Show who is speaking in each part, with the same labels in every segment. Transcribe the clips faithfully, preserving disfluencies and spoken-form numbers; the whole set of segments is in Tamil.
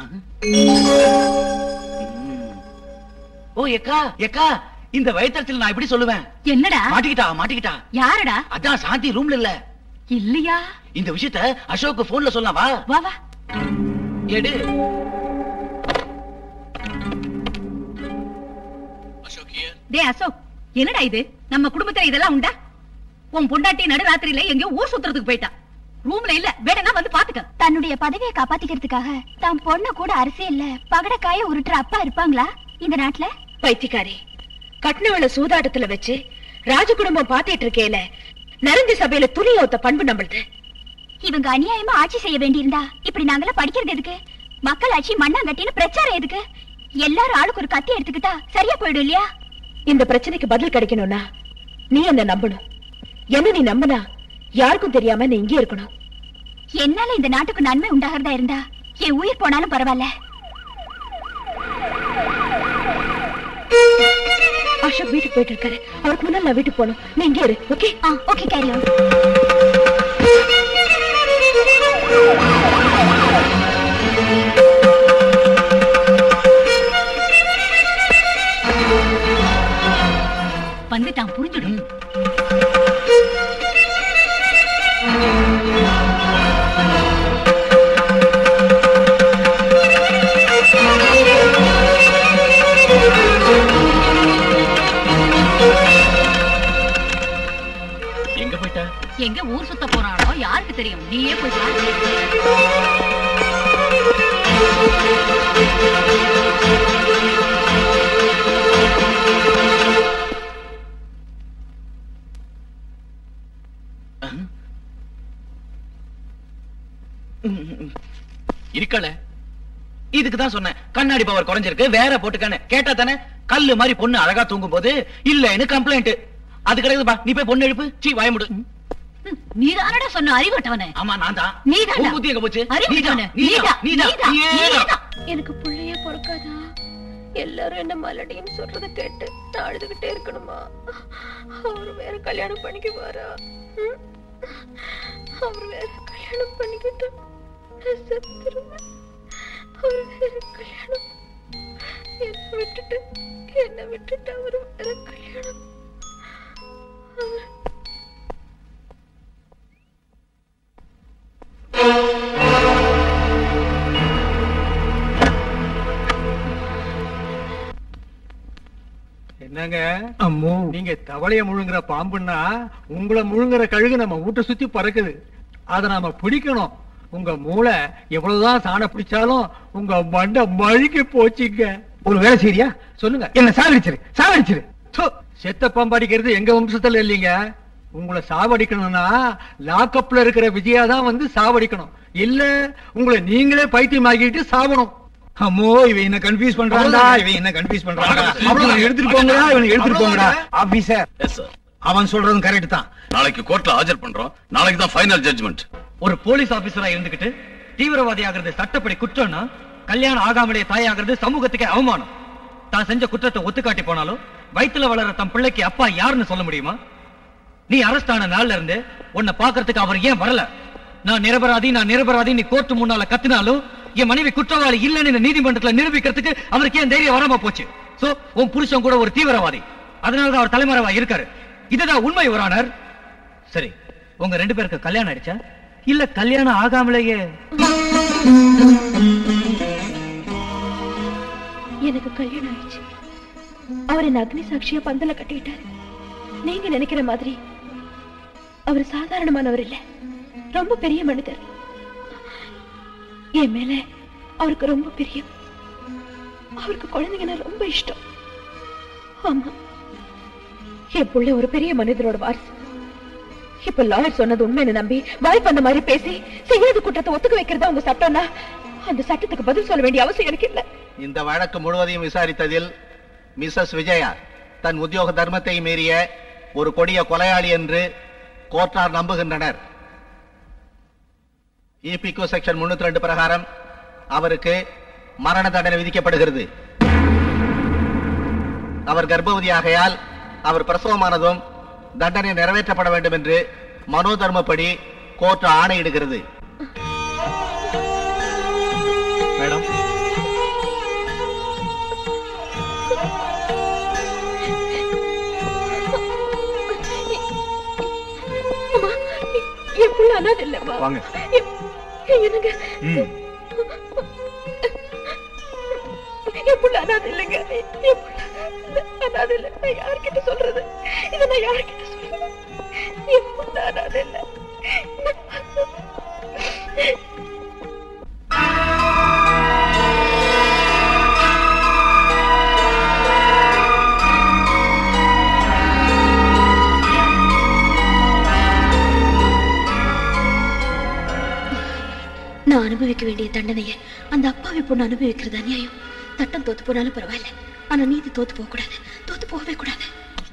Speaker 1: ஓ எக்கா எக்கா, இந்த வயிற்றுல நான் எப்படி சொல்லுவேன்?
Speaker 2: என்னடா?
Speaker 1: மாட்டிக்கிட்டா மாட்டிக்கிட்டா.
Speaker 2: யாரடா?
Speaker 1: அதான் சாந்தி ரூம்ல இல்ல.
Speaker 2: இல்லையா?
Speaker 1: இந்த விஷயத்த அசோக் போன்ல சொல்லலாம். வா
Speaker 2: வா வா.
Speaker 1: எடு.
Speaker 2: டேய் அசோக், என்னடா இது? நம்ம குடும்பத்துல இதெல்லாம் உண்டா? உன் பொண்டாட்டி நடுராத்திரியில எங்கயோ ஊர் சுத்துறதுக்கு போயிட்டா. ரூம்ல இல்ல, வேடனா வந்து பாத்துக்க.
Speaker 3: தன்னுடைய பதவியை காப்பாத்திக்கிறதுக்காக தான் பொண்ணு கூட அரசியல்ல பகடக்காய உருட்டுற அப்பா இருப்பாங்களா இந்த நாட்டுல?
Speaker 2: பைத்தியக்காரி, கட்னவள சூதாட்டத்துல வச்சு ராஜ குடும்பம் பாத்திட்டு இருக்கேல, நரஞ்சு சபையில துணி ஒத்த பண்பு நம்மளுது.
Speaker 3: இவங்க அநியாயமா ஆட்சி செய்ய வேண்டியிருந்தா இப்படி நாங்கள படிக்கிறது எதுக்கு? மக்கள் ஆட்சி மண்ணாங்கட்டின்னு பிரச்சாரம் எதுக்கு? எல்லாரும் ஆளுக்கு ஒரு கத்தி எடுத்துக்கிட்டா சரியா போயிடும் இல்லையா?
Speaker 2: இந்த பிரச்சனைக்கு பதில் கிடைக்கணும்னா நீ என்ன நம்பணும். என்ன நீ நம்பினா யாருக்கும் தெரியாம நீ இங்கே இருக்கணும்.
Speaker 3: என்னால இந்த நாட்டுக்கு நன்மை உண்டாகிறதா இருந்தா என் உயிர் போனாலும் பரவாயில்ல.
Speaker 2: அசோக் வீட்டுக்கு போயிட்டு இருக்காரு. அவருக்கு முன்னாடி நான் வீட்டுக்கு போகணும். நீ இங்கே இரு. ஓகே?
Speaker 3: Okay, carry on.
Speaker 2: வந்துட்டான், புரிஞ்சுடும்.
Speaker 1: எங்க போயிட்டா?
Speaker 2: எங்க ஊர் சுத்த போறானோ யாருக்கு தெரியும்? நீயே போய் பாரு.
Speaker 1: இருக்கல. இதுக்குதான் சொன்னேன், கண்ணாடி பவர் குறைஞ்சிருக்கு, வேற போட்டுக்கானே. கேட்டா தானே? கல்லு மாதிரி பொண்ணு அழகா தூங்கும் போது இல்லன்னு கம்ப்ளைண்ட். அது கிடையாதுப்பா. நீ போய் பொண்ணு எழுப்பு. சீ, வாயமுடு.
Speaker 2: நீதானடா சொன்ன அறிவட்டவனே.
Speaker 1: ஆமா, நான் தான்.
Speaker 2: நீதான்
Speaker 1: புத்தி எங்க போச்சு?
Speaker 2: அறிவட்டவனே.
Speaker 1: நீதான் நீதான் நீதான்.
Speaker 2: எனக்கு புள்ளையே பொறுக்காதா? எல்லாரும் என்ன மலடின்னு சொல்றத கேட்டு நான் அழுதுகிட்டே இருக்கணுமா? அவரு வேற கல்யாணம் பண்ணிக்குவாரா? அவரு வேற கல்யாணம் பண்ணிக்கிட்டு செத்துருவேன். அவரு வேற கல்யாணம் என்ன விட்டுட்டு என்ன விட்டுட்டு அவரு வேற கல்யாணம்.
Speaker 4: என்னங்க அம்மோ, நீங்க தவளைய முழுங்குற பாம்புன்னா உங்களை முழுங்குற கழுகு நம்ம வீட்டை சுத்தி பறக்குது. அத நாம பிடிக்கணும். உங்க மூளை எவ்வளவுதான் சாண பிடிச்சாலும் உங்க மண்டை மழுகி போச்சுங்க. ஒரு வேலை செய்யா சொல்லுங்க. என்ன சாவடிச்சிரு சாவடிச்சிரு. செத்த பாம்பாடிக்கிறது எங்க வம்சத்துல இல்லீங்க. உங்களை சாவடிக்கணும்னா லாக்கப்ல இருக்கிற விஜயா தான் வந்து சாவடிக்கணும். இல்ல உங்களை நீங்களே பைத்தியம் ஆகிட்டு சாவணும். அம்மோ, இவன் என்ன கன்ஃபியூஸ் பண்றான்டா. இவன் என்ன கன்ஃபியூஸ் பண்றான்டா. அவனை எடுத்துட்டு போங்கடா, இவனை எடுத்துட்டு போங்கடா. Officer,
Speaker 5: yes sir.
Speaker 4: அவன் சொல்றதும் கரெக்ட் தான்.
Speaker 5: நாளைக்கு கோர்ட்ல ஆஜர் பண்றோம். நாளைக்கு தான் ஃபைனல் ஜட்ஜ்மெண்ட்.
Speaker 1: ஒரு போலீஸ் ஆபீசரா இருந்துகிட்டு தீவிரவாதி ஆகிறது சட்டப்படி குற்றம்னா, கல்யாணம் ஆகாமலே தாயாகிறது சமூகத்துக்கு அவமானம். தான் செஞ்ச குற்றத்தை ஒத்துக்காட்டி போனாலும் வயிற்றுல வளர தம் பிள்ளைக்கு அப்பா யாருன்னு சொல்ல முடியுமா? நீ அரெஸ்ட் ஆன நாள்ல இருந்து உன்னை பாக்குறதுக்கு அவர் ஏன் வரல? நான் நிரபராதி நான் நிரபராதி நீ கோர்ட்டு முன்னால கத்தினாலும் என் மனைவி குற்றவாளி இல்லன்னு நீதிமன்றத்துல நிரூபிக்கிறதுக்கு அவருக்கு ஏன் தைரியம் வராம போச்சு? சோ உன் புருஷன் கூட ஒரு தீவிரவாதி, அதனாலதான் அவர் தலைமறைவா இருக்காரு. இதுதான் உண்மை யுவர். சரி, உங்க ரெண்டு பேருக்கு கல்யாணம் ஆயிடுச்சா இல்ல கல்யாணம் ஆகாமலேயே?
Speaker 2: எனக்கு கல்யாணம் ஆயிடுச்சு. அவர் என்ன அக்னி சாட்சியா பந்தல கட்டிட்டாரு. நீங்க நினைக்கிற மாதிரி அவர் சாதாரணமானவர் இல்ல, ரொம்ப பெரிய மனிதர். என் மேல அவருக்கு ரொம்ப பிரியம். அவருக்கு குழந்தைங்கன்னா ரொம்ப இஷ்டம். ஆமா, என் புள்ள ஒரு பெரிய மனிதரோட வாரிசு. இப்ப லாயர் சொன்னது உண்மைன்னு நம்பி வாய்ப்பு அந்த மாதிரி பேசி செய்யாத குற்றத்தை ஒத்துக்க வைக்கிறதா உங்க சட்டம்னா அந்த சட்டத்துக்கு பதில் சொல்ல வேண்டிய அவசியம் எனக்கு இல்ல.
Speaker 6: இந்த வழக்கு முழுவதையும் விசாரித்ததில் மிஸ்ஸஸ் விஜயா தன் உத்தியோக தர்மத்தை மீறிய ஒரு கொடிய கொலையாளி என்று கோர்ட்டார் நம்புகின்றனர். இபிகோ செக்ஷன் முன்னூத்தி ரெண்டு பிரகாரம் அவருக்கு மரண தண்டனை விதிக்கப்படுகிறது. அவர் கர்ப்பவதியாகையால் அவர் பிரசவமானதும் தண்டனை நிறைவேற்றப்பட வேண்டும் என்று மனோதர்மப்படி கோர்ட் ஆணையிடுகிறது.
Speaker 4: மேடம்,
Speaker 2: இல்லப்பா.
Speaker 7: வாங்க.
Speaker 2: என்னங்க என் புள்ள அனாதை இல்லைங்க. என் புள்ள அனாதை இல்லை. நான் யார்கிட்ட சொல்றது? இதை நான் யார்கிட்ட சொல்றது? என் புள்ள அனாதை இல்லை. நான் அனுபவிக்க வேண்டிய தண்டனையை அந்த அப்பாவி பொண்ணு அனுபவிக்கிறது அநியாயம். சட்டம் தோத்து போனாலும் பரவாயில்ல, ஆனா நீதி தோத்து போக கூடாது. தோத்து போகவே கூடாது.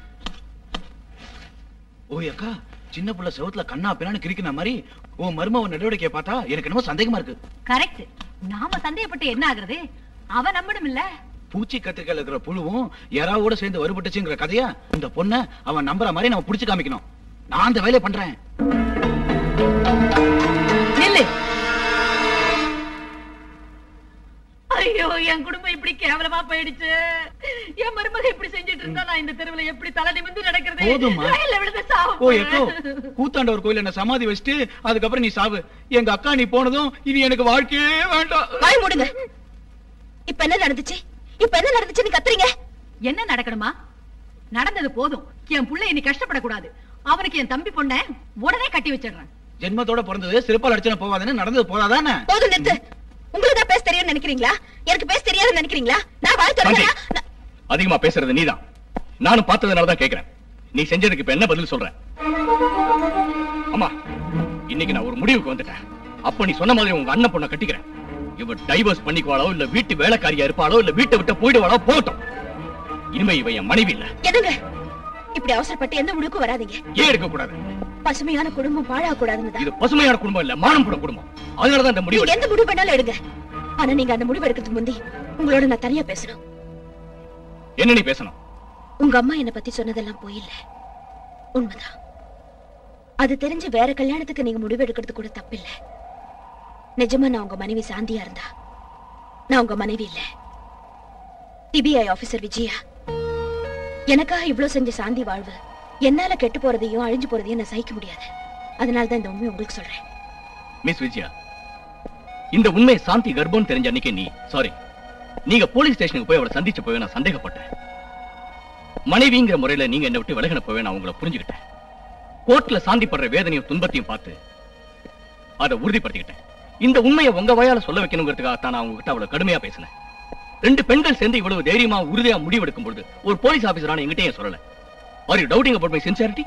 Speaker 8: ஓய் அக்கா, சின்ன புள்ள செவத்துல கண்ணா பின்னான்னு கிரிக்கின மாதிரி உன் மருமவன் நடவடிக்கையை பார்த்தா எனக்கு என்னமோ சந்தேகமா இருக்கு.
Speaker 9: கரெக்ட். நாம சந்தேகப்பட்டு என்ன ஆகுறது? அவன் நம்பணும் இல்ல.
Speaker 8: பூச்சி கத்திரிக்கால இருக்கிற புழுவும் யாராவோட சேர்ந்து வருபட்டுச்சுங்கிற கதையா இந்த பொண்ண அவன் நம்புற மாதிரி நம்ம புடிச்சு காமிக்கணும். நான் அந்த வேலையை பண்றேன்.
Speaker 9: நில்லு. ஐயோ, என் குடும்பம் இப்படி கேவலமா போயிடுச்சு. என் மருமக இப்படி செஞ்சிட்டு இருந்தா நான் இந்த தெருவுல எப்படி தலை நிமிர்ந்து நடக்கிறது?
Speaker 8: போதுமா?
Speaker 9: ரயில்ல விழுந்து சாவு.
Speaker 8: ஓ எக்கோ, கூத்தாண்டவர் கோயில என்ன சமாதி வச்சுட்டு அதுக்கப்புறம் நீ சாவு. எங்க அக்கா நீ போனதும் இனி எனக்கு வாழ்க்கையே வேண்டாம்.
Speaker 2: வாய் மூடுங்க. இப்ப என்ன நடந்துச்சு? இப்ப என்ன நடந்துச்சுன்னு கத்துறீங்க?
Speaker 9: என்ன நடக்கணுமா? நடந்தது போதும். என் புள்ள இனி கஷ்டப்படக்கூடாது. அவனுக்கு என் தம்பி பொண்ண உடனே கட்டி வச்சிடுறேன்.
Speaker 8: ஜென்மத்தோட பிறந்தது சிறப்பால் அடிச்சன போவாதுன்னு நடந்தது போதாதானே?
Speaker 2: போதும் நிறுத்து. உங்களுக்கு தான் பேச தெரியும்னு நினைக்கிறீங்களா? எனக்கு பேச தெரியாதுன்னு நினைக்கிறீங்களா? நான் வாழ் தரேன்.
Speaker 7: அதிகமா பேசுறது நீதான். நானும் பார்த்ததுனாலதான் கேக்குறேன். நீ செஞ்சதுக்கு இப்ப என்ன பதில் சொல்ற? அம்மா, இன்னைக்கு நான் ஒரு முடிவுக்கு வந்துட்டேன். அப்ப நீ சொன்ன மாதிரி உங்க அண்ணன் பொண்ணை கட்டிக்கிறேன். இவ டைவர்ஸ் பண்ணிக்குவாளோ இல்ல வீட்டு வேலைக்காரியா இருப்பாளோ இல்ல வீட்டை விட்டு போயிடுவாளோ போகட்டும். இனிமே இவ என் மனைவி இல்ல.
Speaker 2: என்னங்க இப்படி அவசரப்பட்டு எந்த முடிவுக்கும் வராதீங்க.
Speaker 7: ஏன் எடுக்க கூடாது?
Speaker 2: பசுமையான குடும்பம் பாழா கூடாதுன்னு.
Speaker 7: இது பசுமையான குடும்பம் இல்ல, மானம் போட குடும்பம். அதனாலதான் இந்த முடிவு.
Speaker 2: எந்த முடிவு வேணாலும் எடுங்க. ஆனா நீங்க அந்த முடிவு எடுக்கிறதுக்கு முந்தி உங்களோட நான் தனியா பேசணும்.
Speaker 7: என்ன நீ பேசணும்?
Speaker 2: உங்க அம்மா என்ன பத்தி சொன்னதெல்லாம் போய் இல்ல, உண்மைதான். அது தெரிஞ்சு வேற கல்யாணத்துக்கு நீங்க முடிவு எடுக்கிறது கூட தப்பில்லை. நிஜமா நான் உங்க மனைவி சாந்தியா இருந்தா நான் உங்க மனைவி இல்ல, சிபிஐ ஆபீசர் விஜயா. எனக்காக இவ்வளவு செஞ்ச சாந்தி வாழ்வு என்னால கெட்டு போறதையும் அழிஞ்சு போறதையும் நான் சகிக்க முடியாது. அதனாலதான் இந்த உண்மையை உங்களுக்கு சொல்றேன்.
Speaker 7: மிஸ் விஜயா, இந்த உண்மை சாந்தி கர்ப்பம் தெரிஞ்ச அன்னைக்கு நீ சாரி நீங்க போலீஸ் ஸ்டேஷனுக்கு போய் அவளை சந்திச்ச போய் நான் சந்தேகப்பட்டேன். மனைவிங்கிற முறையில நீங்க என்ன விட்டு விலகின போய் நான் உங்களை புரிஞ்சுக்கிட்டேன். கோர்ட்ல சாந்தி படுற வேதனையும் துன்பத்தையும் பார்த்து அதை உறுதிப்படுத்திக்கிட்டேன். இந்த உண்மையை உங்க வாயால சொல்ல வைக்கணுங்கிறதுக்காகத்தான் நான் உங்ககிட்ட அவ்வளவு கடுமையா பேசினேன். ரெண்டு பெண்கள் சேர்ந்து இவ்வளவு தைரியமா உறுதியா முடிவெடுக்கும் பொழுது ஒரு போலீஸ் ஆபீசரான என்கிட்ட ஏன் சொல்லல? Are you doubting about my sincerity?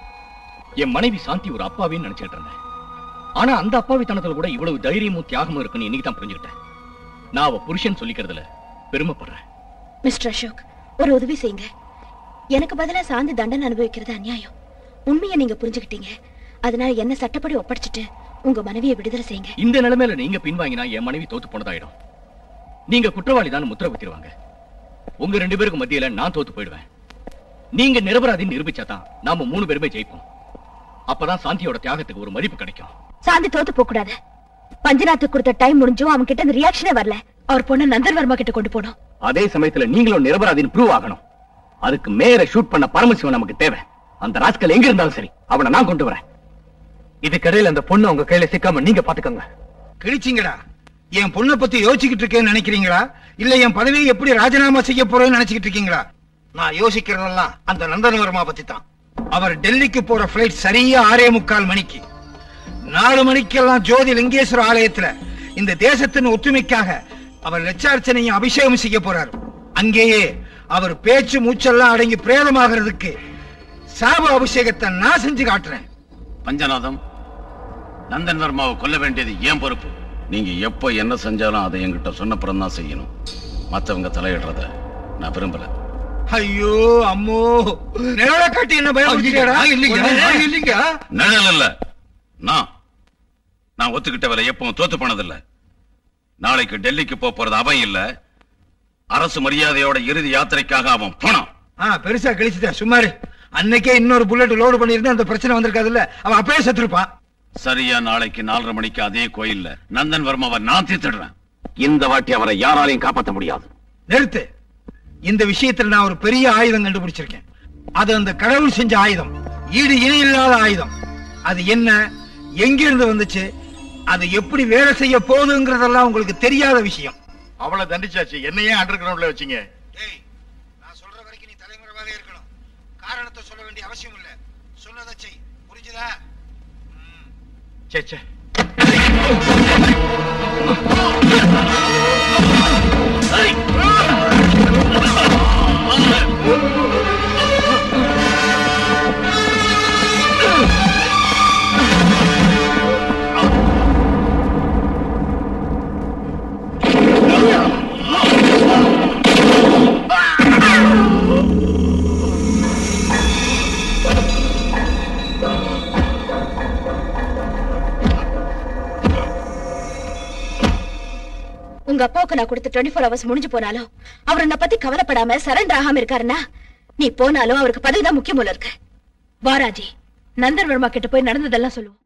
Speaker 7: என் மனைவி சாந்தி ஒரு அப்பாவின்னு நினைச்சிட்டு இருந்தேன். ஆனா அந்த அப்பாவித்தனத்துல கூட இவ்வளவு தைரியமும் தியாகமும் இருக்குன்னு இன்னைக்கு தான் புரிஞ்சுக்கிட்டேன். நான் அவ புருஷன் சொல்லிக்கிறதுல பெருமைப்படுறேன்.
Speaker 2: மிஸ்டர் அசோக், ஒரு உதவி செய்யுங்க. எனக்கு பதிலா சாந்தி தண்டனை அனுபவிக்கிறது அநியாயம். உண்மையை நீங்க புரிஞ்சுக்கிட்டீங்க. அதனால என்ன சட்டப்படி ஒப்படைச்சிட்டு உங்க மனைவியை விடுதலை செய்யுங்க.
Speaker 7: இந்த நிலைமையில நீங்க பின்வாங்கினா என் மனைவி தோத்து போனதாயிடும். நீங்க குற்றவாளி தான் முத்திர குத்திடுவாங்க. உங்க ரெண்டு பேருக்கு மத்தியில நான் தோத்து போயிடுவேன். நீங்க நிரபராதின்னு நிரூபிச்சாதான் நாம மூணு பேருமே ஜெயிப்போம். அப்பதான் சாந்தியோட தியாகத்துக்கு ஒரு மதிப்பு கிடைக்கும்.
Speaker 2: சாந்தி தோத்து போக கூடாது. பஞ்சநாத்துக்கு கொடுத்த டைம் முடிஞ்சும் அவன் கிட்ட ரியாக்ஷனே வரல. அவர் பொண்ணு நந்தன் வர்மா கிட்ட கொண்டு போனோம்.
Speaker 7: அதே சமயத்துல நீங்களும் நிரபராதின்னு ப்ரூவ் ஆகணும். அதுக்கு மேல ஷூட் பண்ண பரமசிவன் நமக்கு தேவை. அந்த ராஸ்கல் எங்க இருந்தாலும் சரி, அவனை நான் கொண்டு வரேன். இதுக்கடையில் அந்த பொண்ணு உங்க கையில சிக்காம நீங்க பாத்துக்கோங்க.
Speaker 10: கிழிச்சிங்கடா. என் பொண்ணை பத்தி யோசிச்சுக்கிட்டு இருக்கேன்னு நினைக்கிறீங்களா? இல்ல என் பதவியை எப்படி ராஜினாமா செய்ய போறேன்னு நினைச்சுக்கிட்டு இருக்கீங்களா? நான் யோசிக்கிறதெல்லாம் அந்த நந்தன் வர்மா பத்தி தான். அவர் டெல்லிக்கு போற பிளைட் சரியா ஆறே முக்கால் மணிக்கு. நாலு மணிக்கெல்லாம் ஜோதி லிங்கேஸ்வர ஆலயத்துல இந்த தேசத்தின் ஒற்றுமைக்காக அவர் லட்சார்ச்சனையும் அபிஷேகம் செய்ய போறார். அங்கேயே அவர் பேச்சு மூச்செல்லாம் அடங்கி பிரேதமாகிறதுக்கு சாப அபிஷேகத்தை நான் செஞ்சு காட்டுறேன்.
Speaker 5: பஞ்சநாதம், நந்தன் வர்மாவை கொல்ல வேண்டியது ஏன் பொறுப்பு. நீங்க எப்ப என்ன செஞ்சாலும் அதை என்கிட்ட சொன்னப்புறம் தான் செய்யணும். மத்தவங்க தலையிடுறத நான் விரும்பல.
Speaker 10: ஐயோ அம்மோ, நிழல காட்டி என்ன பயப்படுத்தியடா? இல்லைங்க,
Speaker 5: நிழல் இல்ல, நான் நான் ஒத்துக்கிட்ட வேலை எப்பவும் தோத்து போனதில்ல. நாளைக்கு டெல்லிக்கு போறது அவன் இல்ல, அரசு மரியாதையோட இறுதி யாத்திரைக்காக அவன் போனான்.
Speaker 10: பெருசா கழிச்சுட்ட சும்மாரு. அன்னைக்கே இன்னொரு புல்லட் லோடு பண்ணிருந்தா அந்த பிரச்சனை வந்திருக்காதுல்ல. அவன் அப்பவே செத்துருப்பான்.
Speaker 5: சரியா நாளைக்கு நாலரை மணிக்கு அதே கோயில்ல நந்தன் வர்மாவை நான் தீர்த்திடுறேன். இந்த வாட்டி அவரை யாராலையும் காப்பாற்ற முடியாது.
Speaker 10: நிறுத்து. இந்த விஷயத்துல நான் ஒரு பெரிய ஆயுதம் கண்டுபிடிச்சிருக்கேன். அது அந்த கடவுள் செஞ்ச ஆயுதம், ஈடு இணை இல்லாத ஆயுதம். அது என்ன, எங்க இருந்து வந்துச்சு, அது எப்படி வேலை செய்ய போகுதுங்கிறதெல்லாம் உங்களுக்கு தெரியாத விஷயம்.
Speaker 11: அவளை தண்டிச்சாச்சு, என்னையே அண்டர் கிரவுண்ட்ல வச்சீங்க.
Speaker 10: நான் சொல்ற வரைக்கும் நீ தலைமுறைவாக இருக்கணும். காரணத்தை சொல்ல வேண்டிய அவசியம் இல்ல, சொன்னதை செய். புரிஞ்சுதா?
Speaker 11: சே சே
Speaker 2: உங்க அப்பாவுக்கு நான் கொடுத்த டுவெண்ட்டி ஃபோர் ஹவர்ஸ் முடிஞ்சு போனாலும் அவர் என்ன பத்தி கவலைப்படாம சரண்டர் ஆகாம இருக்காருன்னா நீ போனாலும் அவருக்கு பதவிதான் முக்கியம் போல இருக்கு. வாராஜி, நந்தன் வர்மா கிட்ட போய் நடந்ததெல்லாம் சொல்லுவோம்.